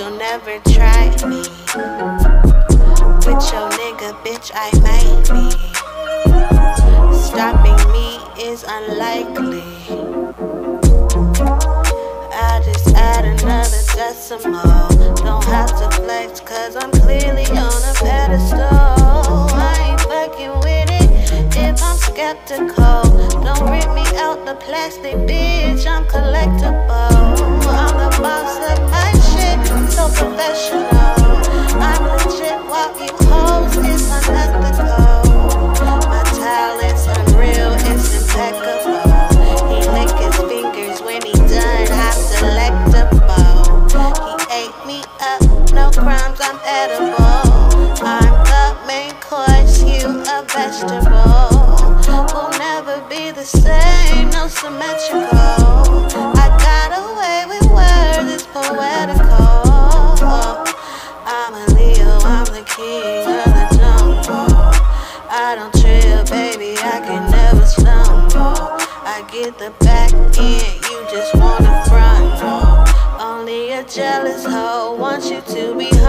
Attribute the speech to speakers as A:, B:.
A: you'll never try me. With your nigga, bitch, I might be. Stopping me is unlikely. I just add another decimal. Don't have to flex, cause I'm clearly on a pedestal. I ain't fucking with it if I'm skeptical. Don't rip me out the plastic, bitch, I'm collectible. I'm the boss of my shit, so professional. I'm legit while you hoes is unethical. My talent's unreal, it's impeccable. He lick his fingers when he done, I'm delectable. He ate me up, no crumbs, I'm edible. I'm the main course, you a vegetable. We'll never be the same, no symmetrical. I got away with words, it's poetical. I'm a Leo, I'm the king of the jungle. I don't trill, baby, I can never stumble. I get the back end, you just wanna front row. Only a jealous hoe wants you to be